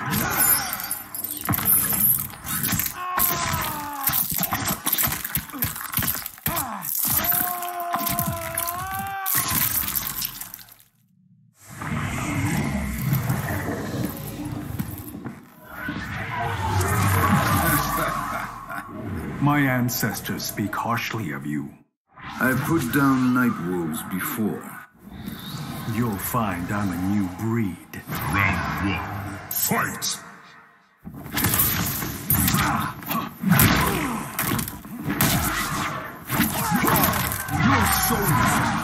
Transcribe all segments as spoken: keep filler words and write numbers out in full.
My ancestors speak harshly of you. I've put down night wolves before. You'll find I'm a new breed. Round one, fight! Your soul is mine.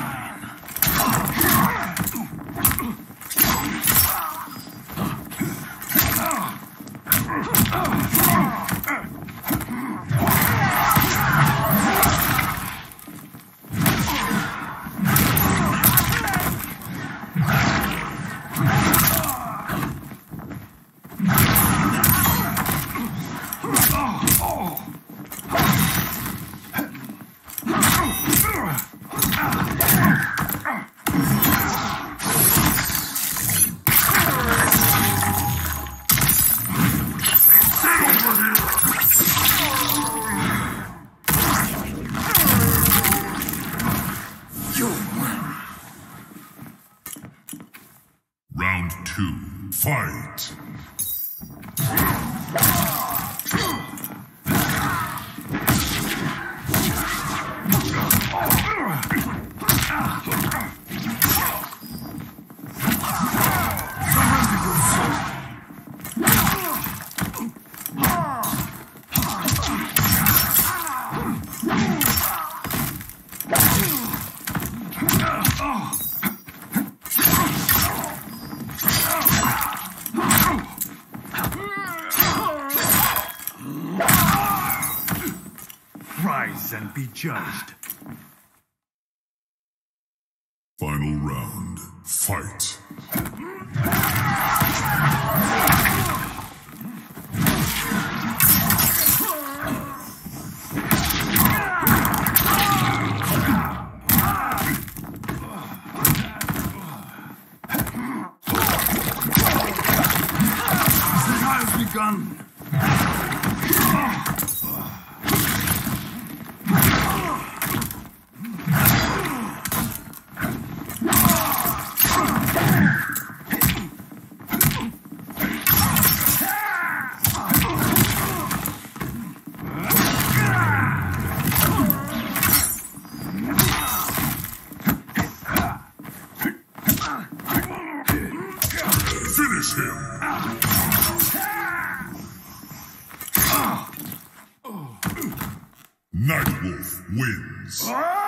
Round two, fight! Rise and be judged. Final round, fight! The time's begun. Finish him! Nightwolf wins.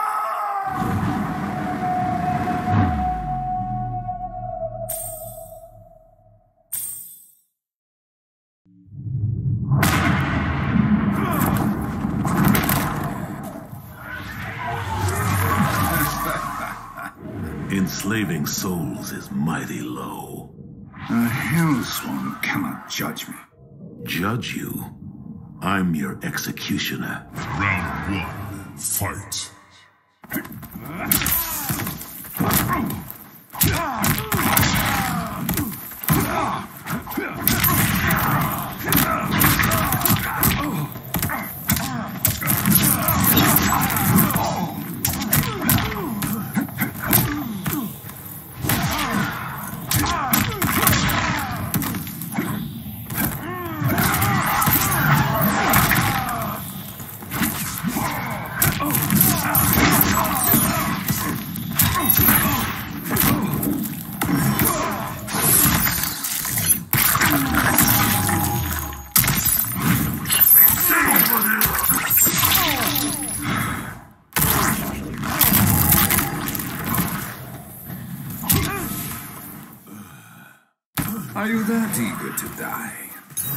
Enslaving souls is mighty low. A hellsworn cannot judge me. Judge you? I'm your executioner. Round one, fight! Are you that eager to die?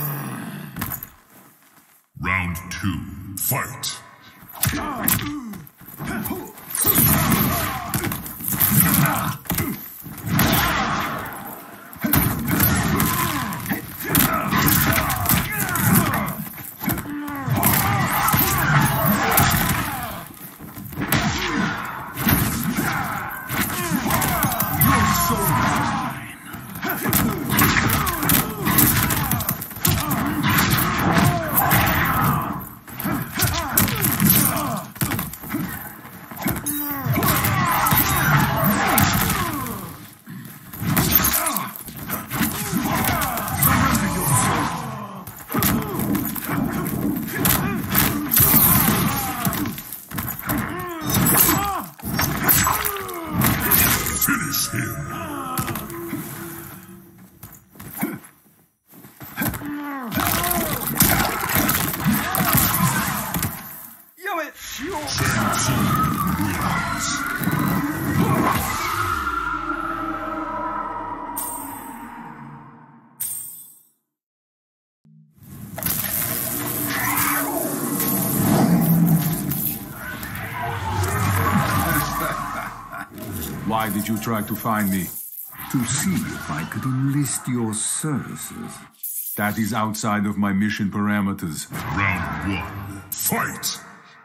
Round two, fight! Your soul is mine. Yo, it. Shang Tsung wins. Why did you try to find me? To see if I could enlist your services. That is outside of my mission parameters. Round one, fight!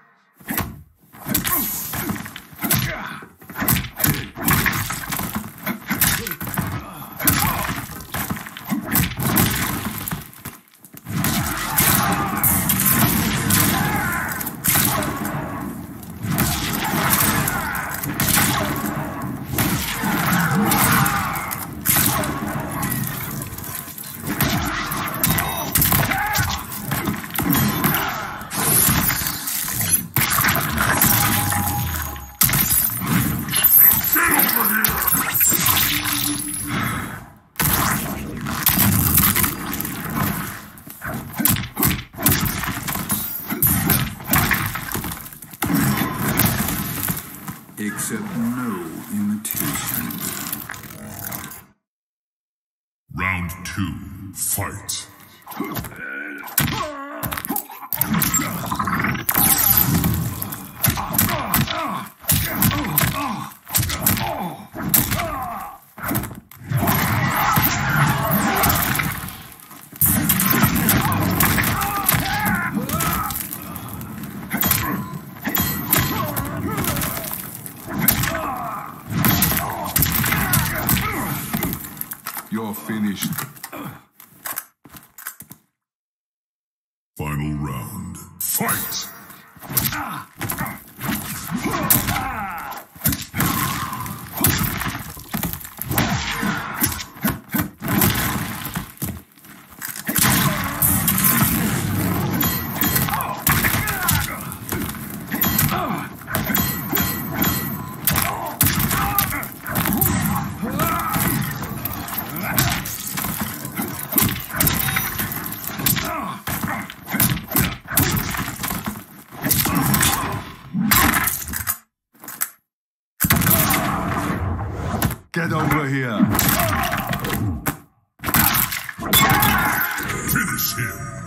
Except no imitation. Round two, fight! You're finished. Final round, fight! Get over here. Finish him!